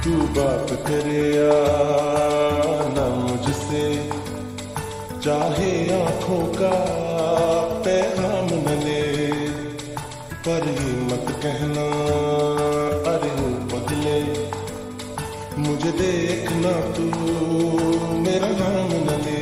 तू बात करे या ना मुझसे, चाहे आंखों का पैगाम न ले, पर ये मत कहना अरे वो बदले, मुझे देखना तू मेरा नाम न ले।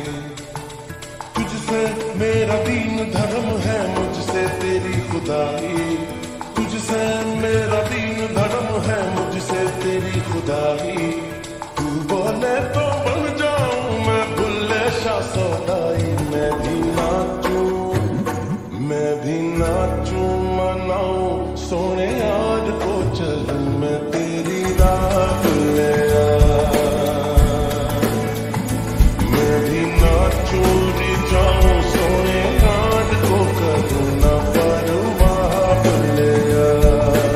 तुझसे मेरा दीन धर्म है, मुझसे तेरी खुदाई, तुझसे मेरा दीन धर्म है, मुझसे तेरी खुदाई। तू बोले तो बन जाऊं मैं बुल्ले शाह सौदाई, मैं भी नाचूं मनाऊं सोने यार को चलूं मैं तेरी राह ले आ। मैं भी नाचूं री जाऊं सोने यार को करूं ना परवाह ले आ।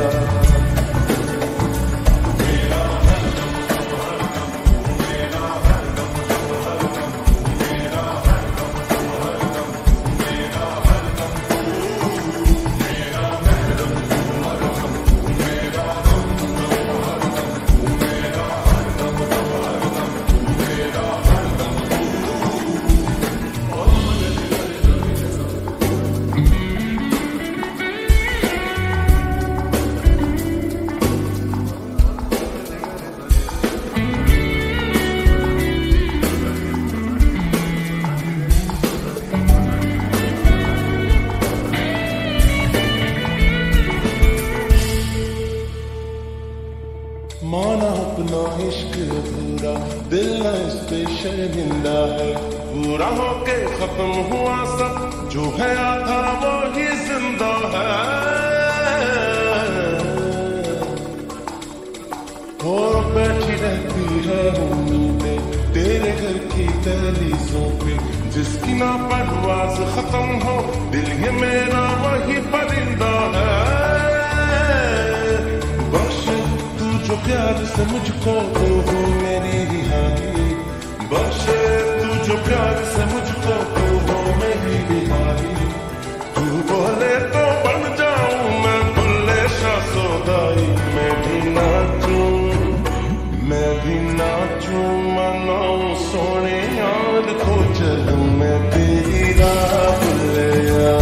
माना अपना इश्क अधूरा, दिल न इस पे शर्मिंदा है, पूरा होके खत्म हुआ सब, जो है आधा वो ही जिंदा है। और बैठी रहती है उम्मीदें तेरे घर की दहलीजों पे, जिसकी ना परवाज खत्म हो, दिल ये मेरा वही परिंदा है। जो प्यार से मुझको तो हो मेरी रिहाई, बख्शे तू जो प्यार से मुझको तो हो मेरी रिहाई। तू बोले तो बन जाऊं मैं बुल्ले शाह सौदाई, मैं भी नाचूं मनाऊं सोने यार को चलूं मैं तेरी राह ले आ।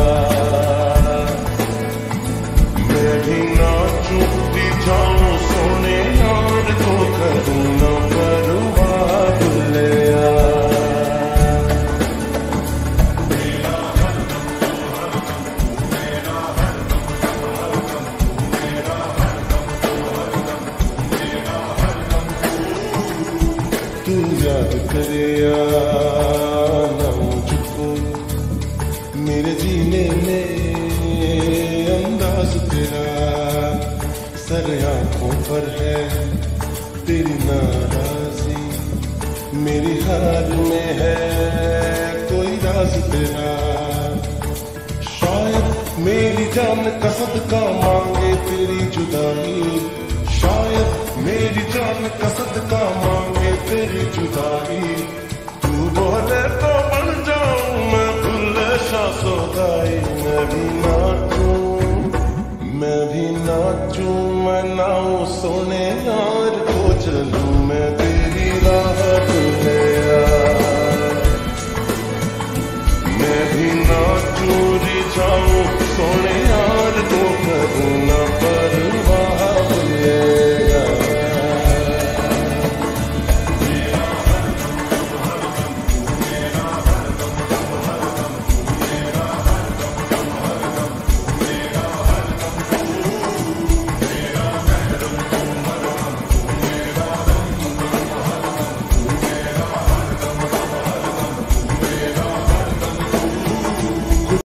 मैं भी नाचूं री जाऊं सोने यार को करूं ना परवाह ले आ। तू याद करे या ना मुझको, मेरे जीने में अंदाज तेरा, सर आंखों पर है तेरी नाराजी, मेरी हाल में है कोई राज तेरा। शायद मेरी जान का सदका मांगे तेरी जुदाई, शायद मेरी जान का सदका मांगे तेरी जुदाई। तू बोले तो बन जाऊं मैं बुल्ले शाह सौदाई, मैं भी नाचूं मनाऊं सोने यार को चलूं मैं तेरी राह ले आ। मैं भी नाचूं री जाऊं